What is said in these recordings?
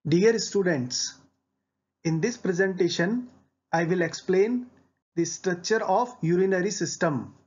Dear students, in this presentation, I will explain the structure of urinary system.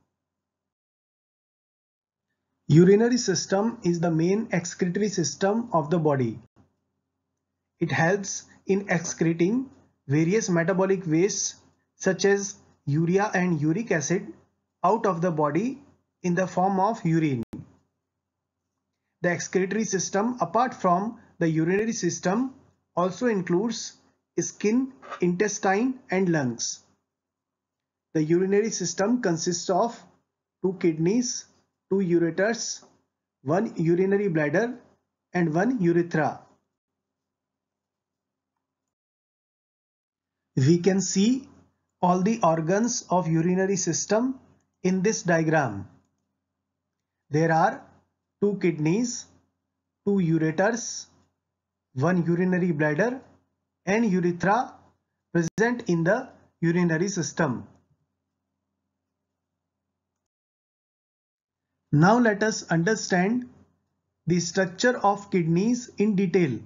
Urinary system is the main excretory system of the body. It helps in excreting various metabolic wastes such as urea and uric acid out of the body in the form of urine. The excretory system, apart from the urinary system, also includes skin, intestine and lungs. The urinary system consists of two kidneys, two ureters, one urinary bladder and one urethra. We can see all the organs of urinary system in this diagram. There are two kidneys, two ureters, one urinary bladder and urethra present in the urinary system. Now let us understand the structure of kidneys in detail.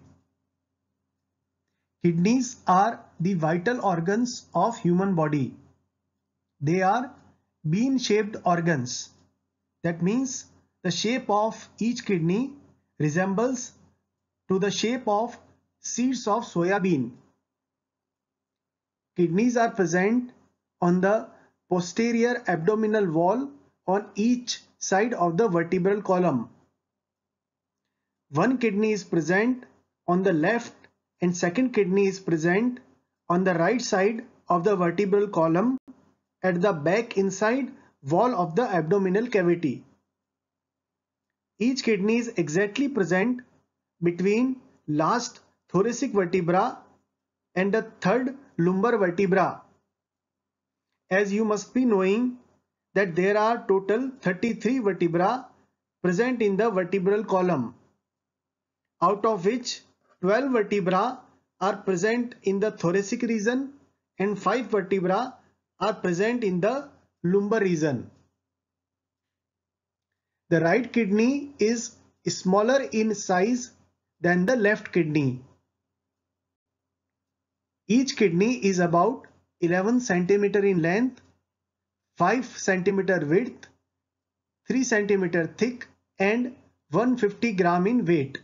Kidneys are the vital organs of human body. They are bean-shaped organs. That means the shape of each kidney resembles to the shape of seeds of soya bean. Kidneys are present on the posterior abdominal wall on each side of the vertebral column. One kidney is present on the left and second kidney is present on the right side of the vertebral column at the back inside wall of the abdominal cavity. Each kidney is exactly present between last thoracic vertebra and the third lumbar vertebra. As you must be knowing that there are total 33 vertebra present in the vertebral column, out of which 12 vertebra are present in the thoracic region and 5 vertebra are present in the lumbar region. The right kidney is smaller in size than the left kidney. Each kidney is about 11 cm in length, 5 cm width, 3 cm thick and 150 gram in weight.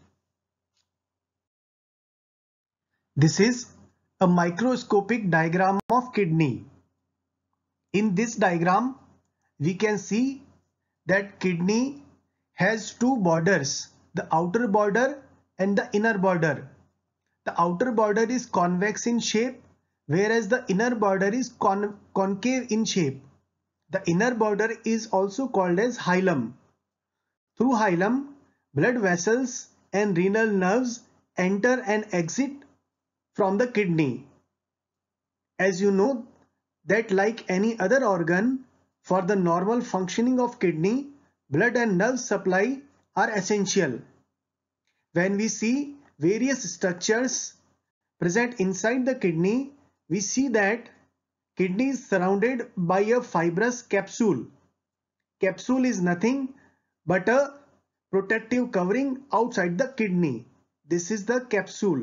This is a microscopic diagram of kidney. In this diagram, we can see that kidney has two borders, the outer border and the inner border. The outer border is convex in shape, whereas the inner border is concave in shape. The inner border is also called as hilum. Through hilum, blood vessels and renal nerves enter and exit from the kidney. As you know that like any other organ, for the normal functioning of kidney, blood and nerve supply are essential. When we see various structures present inside the kidney, we see that kidney is surrounded by a fibrous capsule. Capsule is nothing but a protective covering outside the kidney. This is the capsule.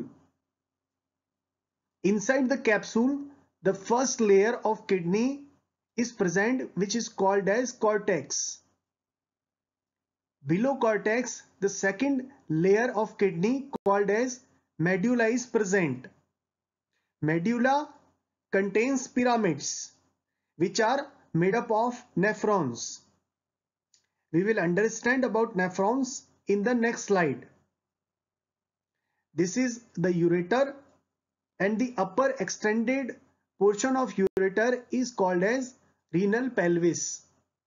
Inside the capsule, the first layer of kidney is present, which is called as cortex. Below cortex, the second layer of kidney called as medulla is present. Medulla contains pyramids, which are made up of nephrons. We will understand about nephrons in the next slide. This is the ureter, and the upper extended portion of ureter is called as renal pelvis.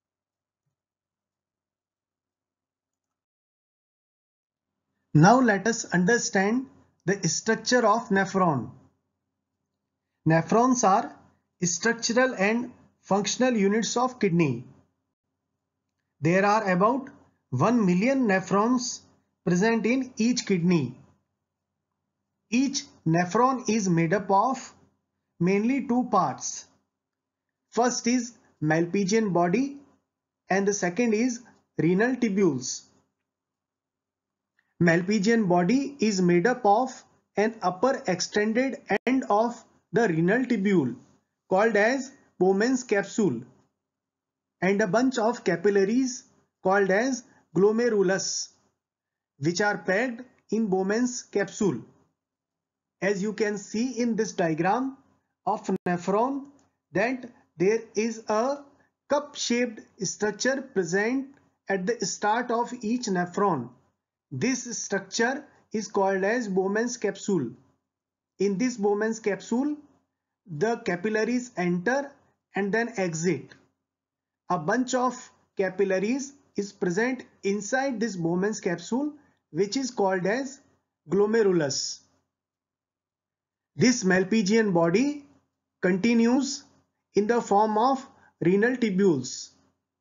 Now let us understand the structure of nephron. Nephrons are structural and functional units of kidney. There are about 1 million nephrons present in each kidney. Each nephron is made up of mainly two parts. First is Malpighian body and the second is renal tubules. Malpighian body is made up of an upper extended end of the renal tubule called as Bowman's capsule and a bunch of capillaries called as glomerulus which are packed in Bowman's capsule. As you can see in this diagram of nephron that there is a cup-shaped structure present at the start of each nephron. This structure is called as Bowman's capsule. In this Bowman's capsule, the capillaries enter and then exit. A bunch of capillaries is present inside this Bowman's capsule which is called as glomerulus. This Malpighian body continues in the form of renal tubules.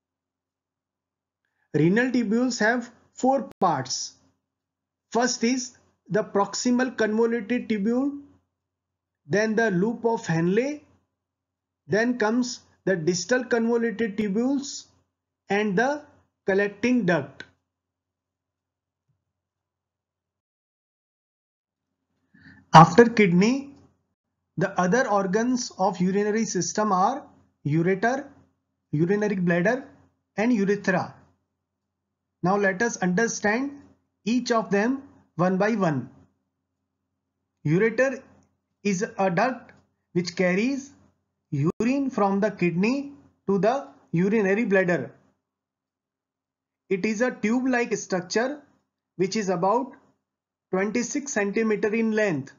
Renal tubules have four parts. First is the proximal convoluted tubule, then the loop of Henle, then comes the distal convoluted tubules and the collecting duct. After kidney, the other organs of urinary system are ureter, urinary bladder and urethra. Now let us understand each of them one by one. Ureter is a duct which carries urine from the kidney to the urinary bladder. It is a tube-like structure which is about 26 cm in length.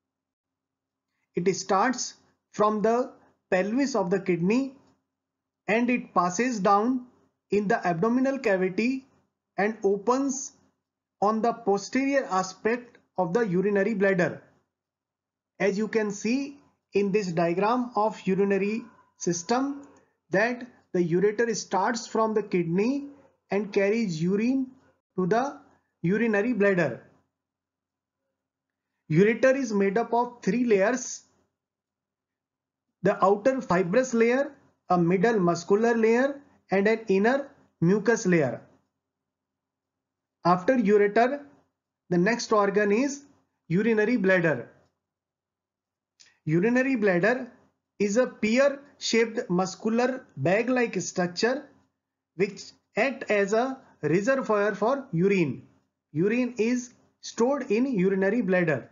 It starts from the pelvis of the kidney and it passes down in the abdominal cavity and opens on the posterior aspect of the urinary bladder. As you can see in this diagram of urinary system that the ureter starts from the kidney and carries urine to the urinary bladder. Ureter is made up of three layers: the outer fibrous layer, a middle muscular layer and an inner mucous layer. After ureter, the next organ is urinary bladder. Urinary bladder is a pear-shaped muscular bag-like structure which acts as a reservoir for urine. Urine is stored in urinary bladder.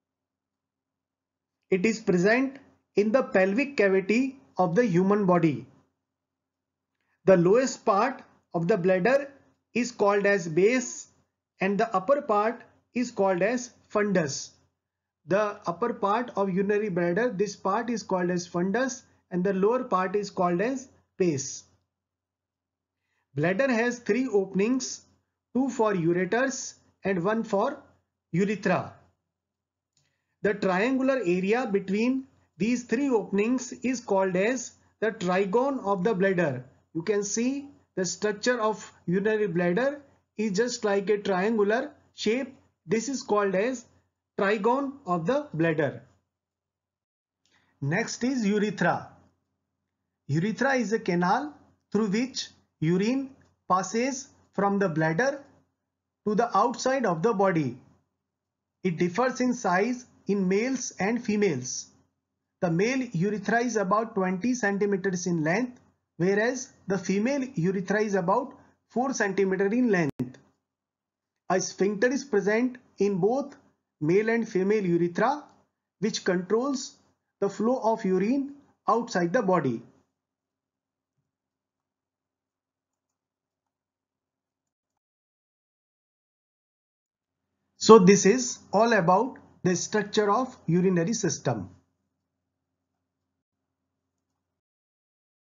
It is present in the pelvic cavity of the human body. The lowest part of the bladder is called as base and the upper part is called as fundus. The upper part of urinary bladder, this part is called as fundus and the lower part is called as base. Bladder has three openings, two for ureters and one for urethra. The triangular area between these three openings is called as the trigone of the bladder. You can see the structure of urinary bladder is just like a triangular shape. This is called as trigone of the bladder. Next is urethra. Urethra is a canal through which urine passes from the bladder to the outside of the body. It differs in size in males and females. The male urethra is about 20 centimeters in length, whereas the female urethra is about 4 centimeters in length. A sphincter is present in both male and female urethra, which controls the flow of urine outside the body. So this is all about the structure of urinary system.